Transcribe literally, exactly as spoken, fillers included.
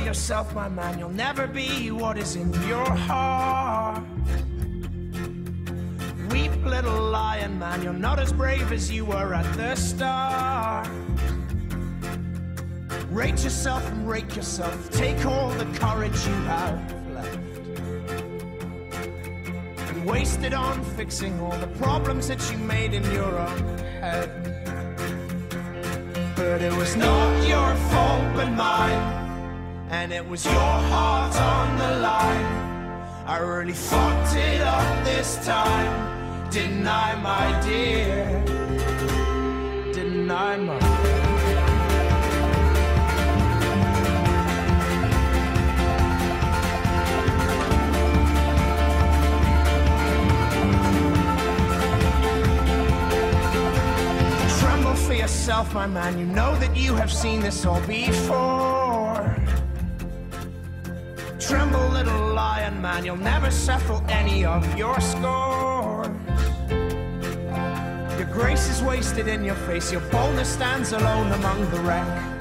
yourself, my man. You'll never be what is in your heart. Weep, little lion man. You're not as brave as you were at the start. Rate yourself and rake yourself. Take all the courage you have left and waste it on fixing all the problems that you made in your own head. But it was not your fault but mine, and it was your heart on the line. I really fucked it up this time, didn't I, my dear? Didn't I, my dear? For yourself, my man, you know that you have seen this all before. Tremble, little lion man, you'll never settle any of your scores. Your grace is wasted in your face, your boldness stands alone among the wreck.